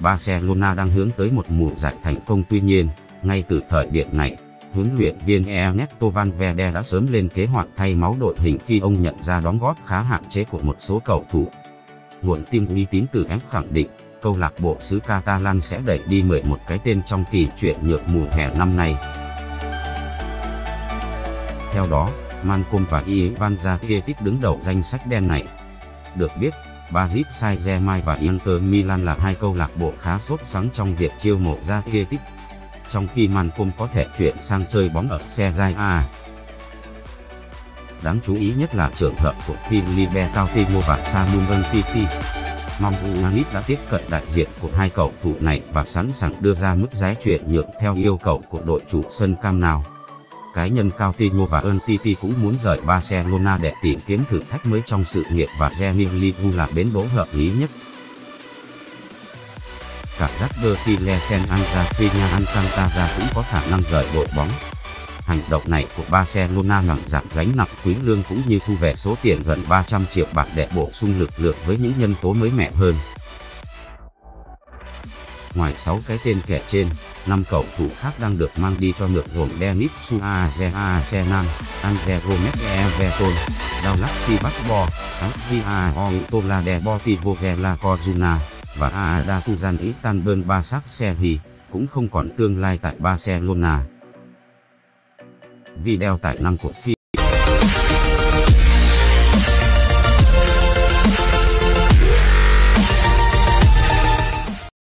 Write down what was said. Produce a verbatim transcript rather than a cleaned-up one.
Barcelona đang hướng tới một mùa giải thành công. Tuy nhiên, ngay từ thời điểm này, huấn luyện viên Ernesto Valverde đã sớm lên kế hoạch thay máu đội hình khi ông nhận ra đóng góp khá hạn chế của một số cầu thủ. Nguồn tin uy tín từ F khẳng định, câu lạc bộ xứ Catalan sẽ đẩy đi mười một cái tên trong kỳ chuyển nhượng mùa hè năm nay. Theo đó, Malcom và Ivan Rakitic đứng đầu danh sách đen này. Được biết, Paris Saint-Germain và Inter Milan là hai câu lạc bộ khá sốt sắng trong việc chiêu mộ Rakitic, trong khi Malcom có thể chuyển sang chơi bóng ở Serie A. Đáng chú ý nhất là trường hợp của Filipe Coutinho và Samuel Umtiti. Mong United đã tiếp cận đại diện của hai cầu thủ này và sẵn sàng đưa ra mức giá chuyển nhượng theo yêu cầu của đội chủ sân Camp Nou. Cá nhân Coutinho và Umtiti cũng muốn rời Barcelona để tìm kiếm thử thách mới trong sự nghiệp và Daniel Levy là bến đỗ hợp lý nhất. Cả Jack Silesen Angelina Alcantara cũng có khả năng rời đội bóng. Hành động này của Barcelona làm giảm gánh nặng quý lương cũng như thu về số tiền gần ba trăm triệu bảng để bổ sung lực lượng với những nhân tố mới mẻ hơn. Ngoài sáu cái tên kể trên, năm cầu thủ khác đang được mang đi cho ngược gồm Denis Suarez Arsenal, Angel Gomez Everton, Dallas Basketball, Adria Oitola Deportivo La Coruña và Arda Turan Istanbul Başakşehir, cũng không còn tương lai tại Barcelona. Video tải năm của